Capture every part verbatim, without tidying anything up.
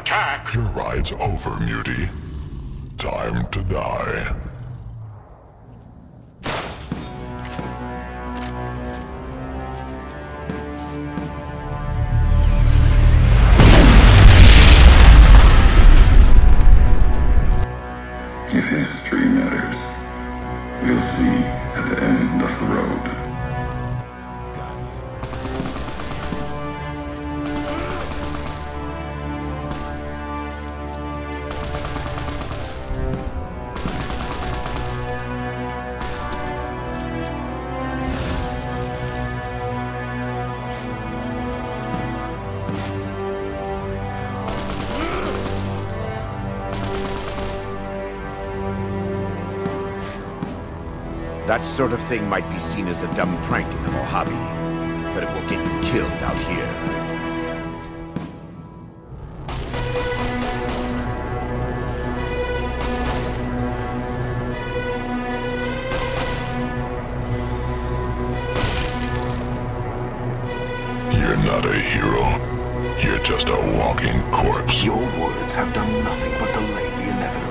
Attack! Your ride's over, Muty. Time to die. If history matters, we'll see at the end of the road. That sort of thing might be seen as a dumb prank in the Mojave, but it will get you killed out here. You're not a hero. You're just a walking corpse. Your words have done nothing but delay the inevitable.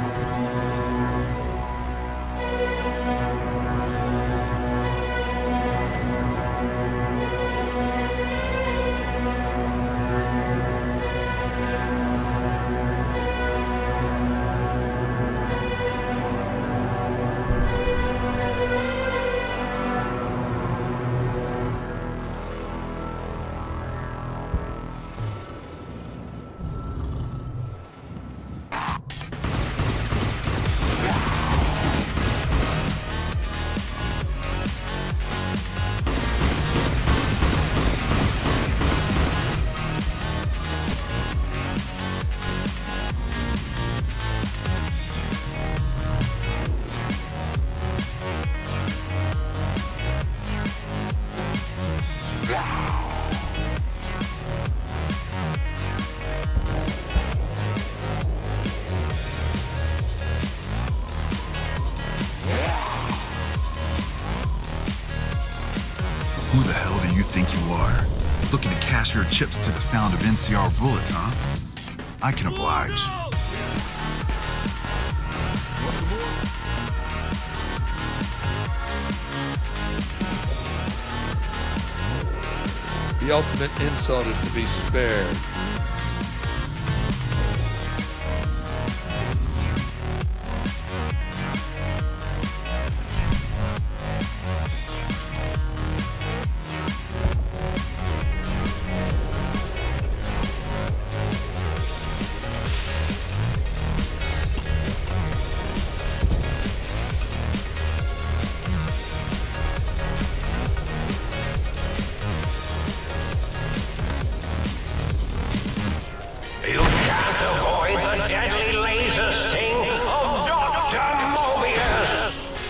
Who the hell do you think you are? Looking to cash your chips to the sound of N C R bullets, huh? I can oblige. The ultimate insult is to be spared. You can't avoid the deadly laser sting of Doctor Mobius!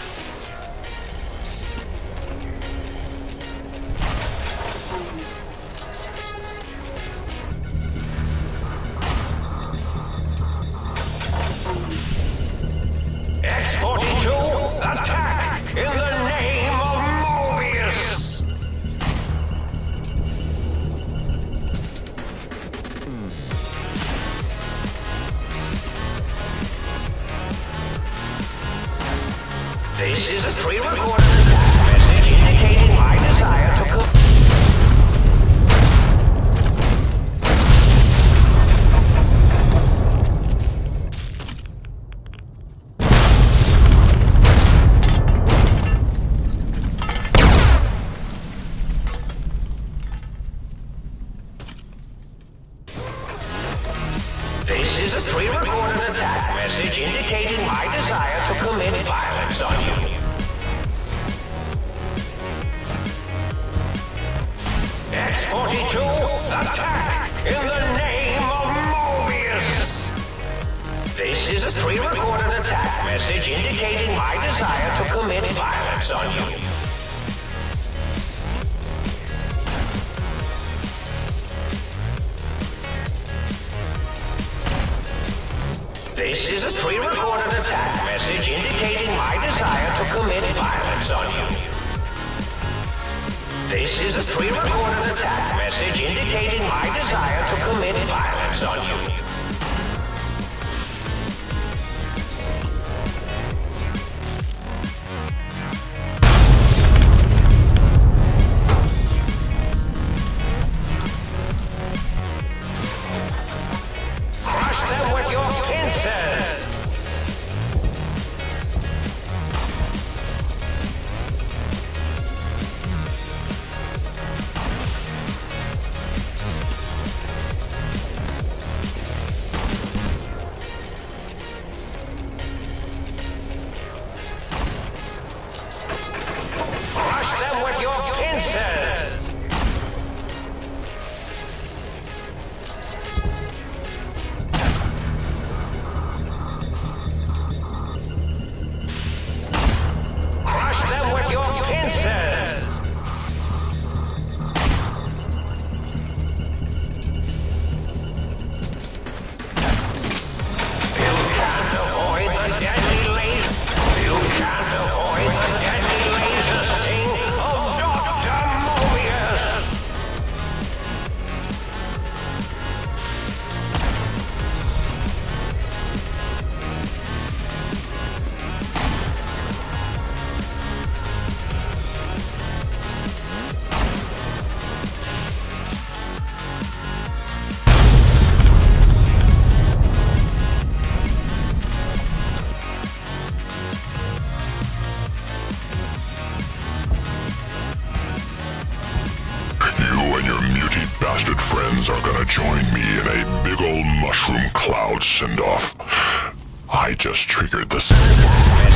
X forty-two, attack in the name of Mobius! This is a pre-recorded message indicating my desire to co- This is a pre-recorded attack message indicating my desire to commit violence on you. X forty-two, attack in the name of Mobius! This is a pre-recorded attack message indicating my desire to commit violence on you. This is a pre-recorded attack message indicating my desire to commit violence on you. This is a pre-recorded attack message indicating my desire to commit violence on you. friends are gonna join me in a big old mushroom cloud send-off. I just triggered the...